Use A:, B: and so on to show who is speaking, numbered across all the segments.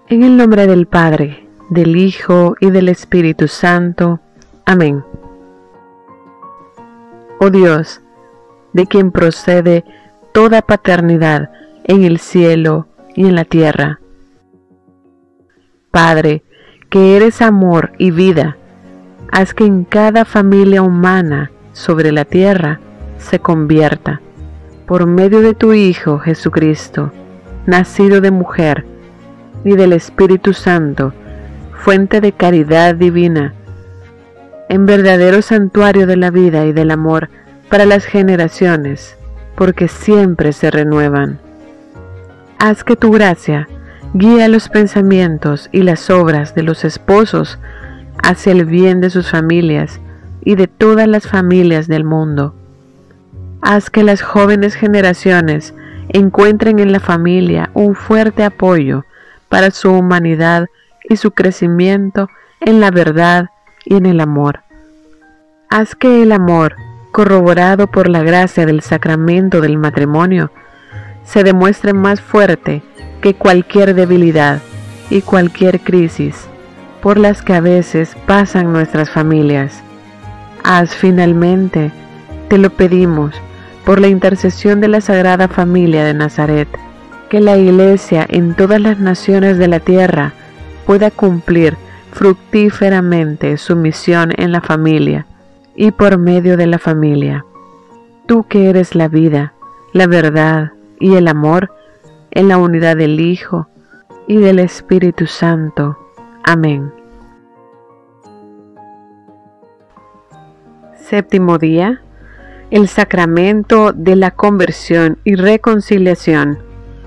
A: En el nombre del Padre, del Hijo y del Espíritu Santo. Amén. Oh Dios, de quien procede toda paternidad en el cielo y en la tierra. Padre, que eres amor y vida, haz que en cada familia humana sobre la tierra se convierta, por medio de tu Hijo Jesucristo, nacido de mujer y del Espíritu Santo, fuente de caridad divina, en verdadero santuario de la vida y del amor para las generaciones, porque siempre se renuevan. Haz que tu gracia guíe los pensamientos y las obras de los esposos hacia el bien de sus familias y de todas las familias del mundo. Haz que las jóvenes generaciones encuentren en la familia un fuerte apoyo para su humanidad y su crecimiento en la verdad y en el amor. Haz que el amor, corroborado por la gracia del sacramento del matrimonio, se demuestre más fuerte que cualquier debilidad y cualquier crisis por las que a veces pasan nuestras familias. Haz finalmente, te lo pedimos, por la intercesión de la Sagrada Familia de Nazaret, que la Iglesia en todas las naciones de la tierra pueda cumplir fructíferamente su misión en la familia y por medio de la familia. Tú que eres la vida, la verdad y el amor, en la unidad del Hijo y del Espíritu Santo. Amén. Séptimo día, el sacramento de la conversión y reconciliación.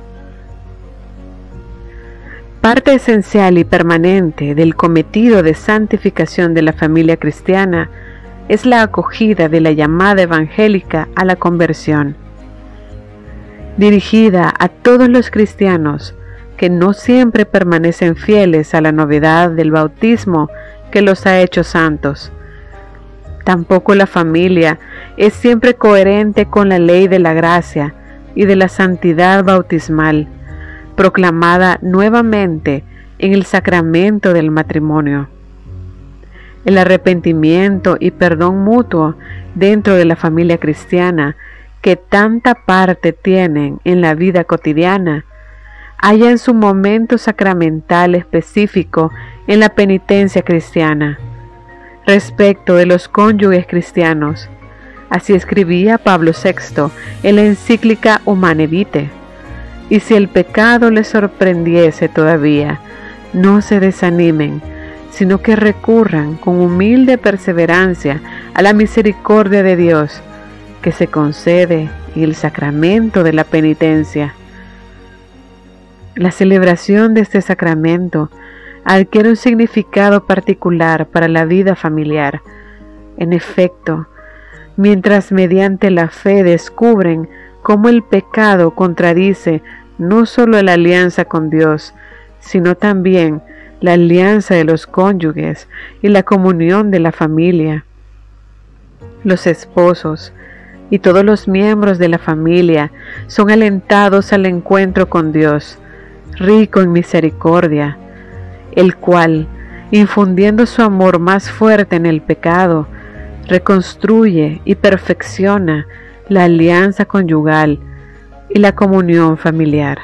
A: Parte esencial y permanente del cometido de santificación de la familia cristiana es la acogida de la llamada evangélica a la conversión, dirigida a todos los cristianos que no siempre permanecen fieles a la novedad del bautismo que los ha hecho santos. Tampoco la familia es siempre coherente con la ley de la gracia y de la santidad bautismal, proclamada nuevamente en el sacramento del matrimonio. El arrepentimiento y perdón mutuo dentro de la familia cristiana, que tanta parte tienen en la vida cotidiana, halla en su momento sacramental específico en la penitencia cristiana. Respecto de los cónyuges cristianos, así escribía Pablo VI en la encíclica Humane Vitae: y si el pecado les sorprendiese todavía, no se desanimen, sino que recurran con humilde perseverancia a la misericordia de Dios, que se concede en el sacramento de la penitencia. La celebración de este sacramento adquiere un significado particular para la vida familiar. En efecto, mientras mediante la fe descubren cómo el pecado contradice no solo la alianza con Dios, sino también la alianza de los cónyuges y la comunión de la familia, los esposos y todos los miembros de la familia son alentados al encuentro con Dios, rico en misericordia, el cual, infundiendo su amor más fuerte en el pecado, reconstruye y perfecciona la alianza conyugal y la comunión familiar.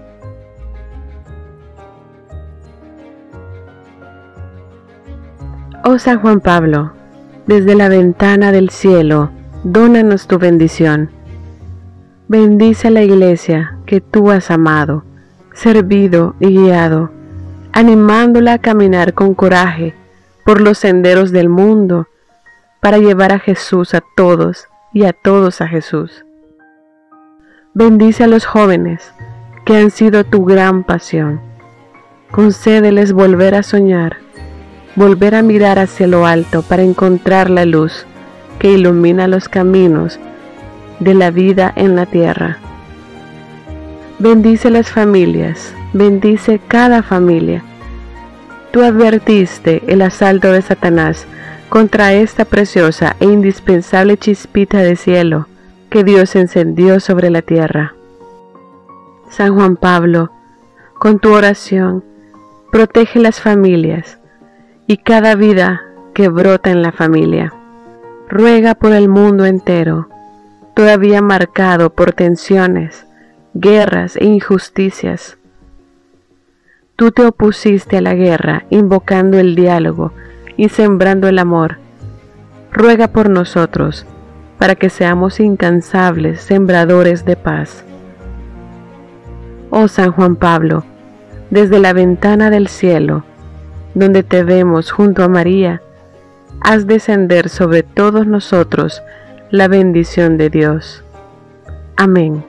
A: Oh San Juan Pablo, desde la ventana del cielo, dónanos tu bendición. Bendice a la Iglesia que tú has amado, servido y guiado, animándola a caminar con coraje por los senderos del mundo para llevar a Jesús a todos y a todos a Jesús. Bendice a los jóvenes que han sido tu gran pasión. Concédeles volver a soñar, volver a mirar hacia lo alto para encontrar la luz que ilumina los caminos de la vida en la tierra. Bendice las familias, bendice cada familia. Tú advertiste el asalto de Satanás contra esta preciosa e indispensable chispita de cielo que Dios encendió sobre la tierra. San Juan Pablo, con tu oración, protege las familias y cada vida que brota en la familia. Ruega por el mundo entero, todavía marcado por tensiones, guerras e injusticias. Tú te opusiste a la guerra, invocando el diálogo y sembrando el amor. Ruega por nosotros, para que seamos incansables sembradores de paz. Oh San Juan Pablo, desde la ventana del cielo, donde te vemos junto a María, haz descender sobre todos nosotros la bendición de Dios. Amén.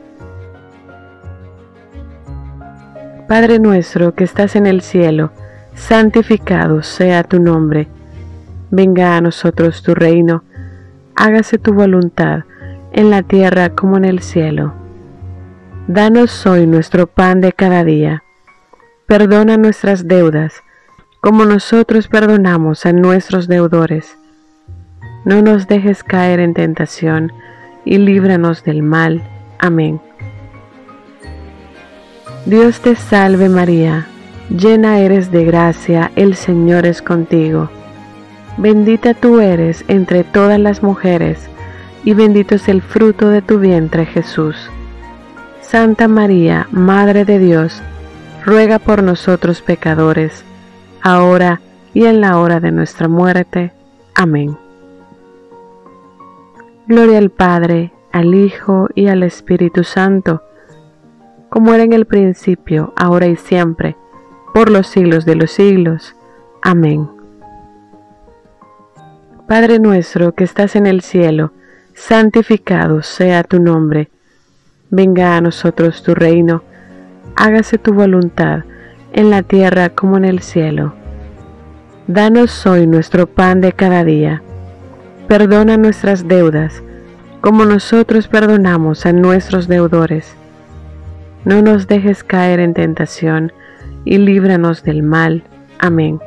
A: Padre nuestro que estás en el cielo, santificado sea tu nombre. Venga a nosotros tu reino, hágase tu voluntad, en la tierra como en el cielo. Danos hoy nuestro pan de cada día. Perdona nuestras deudas, como nosotros perdonamos a nuestros deudores. No nos dejes caer en tentación, y líbranos del mal. Amén. Dios te salve María, llena eres de gracia, el Señor es contigo. Bendita tú eres entre todas las mujeres, y bendito es el fruto de tu vientre Jesús. Santa María, Madre de Dios, ruega por nosotros pecadores, ahora y en la hora de nuestra muerte. Amén. Gloria al Padre, al Hijo y al Espíritu Santo, como era en el principio, ahora y siempre, por los siglos de los siglos. Amén. Padre nuestro que estás en el cielo, santificado sea tu nombre. Venga a nosotros tu reino, hágase tu voluntad, en la tierra como en el cielo. Danos hoy nuestro pan de cada día. Perdona nuestras deudas, como nosotros perdonamos a nuestros deudores. No nos dejes caer en tentación, y líbranos del mal. Amén.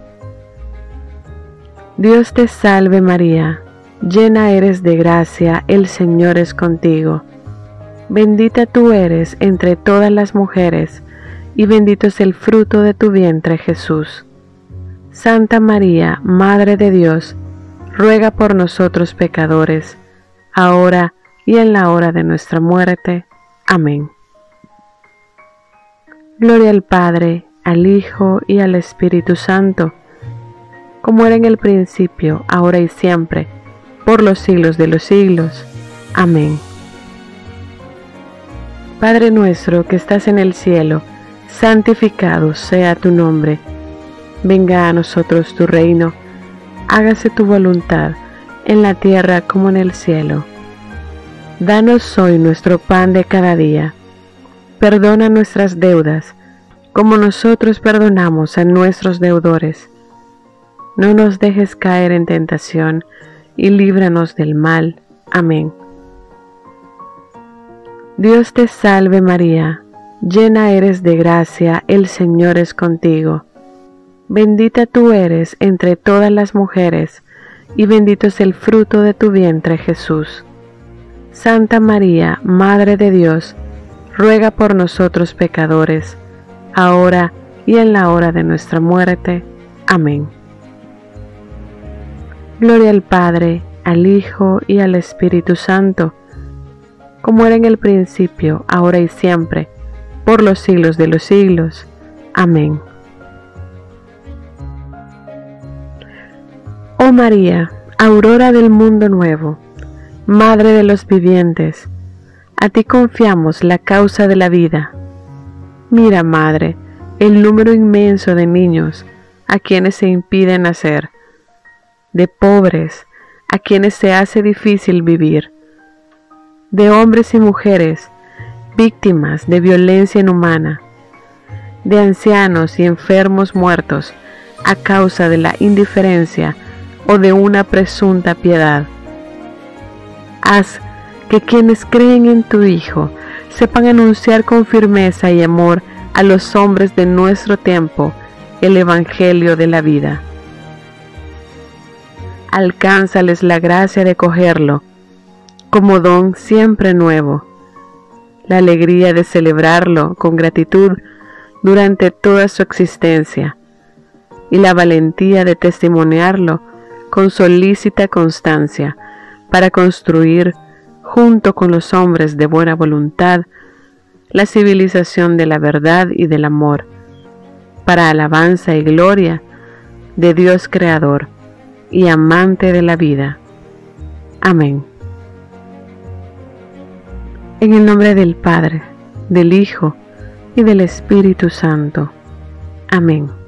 A: Dios te salve María, llena eres de gracia, el Señor es contigo. Bendita tú eres entre todas las mujeres, y bendito es el fruto de tu vientre Jesús. Santa María, Madre de Dios, ruega por nosotros pecadores, ahora y en la hora de nuestra muerte. Amén. Gloria al Padre, al Hijo y al Espíritu Santo, como era en el principio, ahora y siempre, por los siglos de los siglos. Amén. Padre nuestro que estás en el cielo, santificado sea tu nombre. Venga a nosotros tu reino, hágase tu voluntad, en la tierra como en el cielo. Danos hoy nuestro pan de cada día. Perdona nuestras deudas, como nosotros perdonamos a nuestros deudores. No nos dejes caer en tentación, y líbranos del mal. Amén. Dios te salve María, llena eres de gracia, el Señor es contigo. Bendita tú eres entre todas las mujeres, y bendito es el fruto de tu vientre Jesús. Santa María, Madre de Dios, ruega por nosotros pecadores, ahora y en la hora de nuestra muerte. Amén. Gloria al Padre, al Hijo y al Espíritu Santo, como era en el principio, ahora y siempre, por los siglos de los siglos. Amén. Oh María, aurora del mundo nuevo, Madre de los vivientes, a ti confiamos la causa de la vida. Mira, Madre, el número inmenso de niños a quienes se impide nacer, de pobres a quienes se hace difícil vivir, de hombres y mujeres víctimas de violencia inhumana, de ancianos y enfermos muertos a causa de la indiferencia o de una presunta piedad. Haz que quienes creen en tu Hijo sepan anunciar con firmeza y amor a los hombres de nuestro tiempo el Evangelio de la vida. Alcánzales la gracia de cogerlo como don siempre nuevo, la alegría de celebrarlo con gratitud durante toda su existencia y la valentía de testimoniarlo con solícita constancia para construir, junto con los hombres de buena voluntad, la civilización de la verdad y del amor, para alabanza y gloria de Dios Creador y amante de la vida. Amén. En el nombre del Padre, del Hijo y del Espíritu Santo. Amén.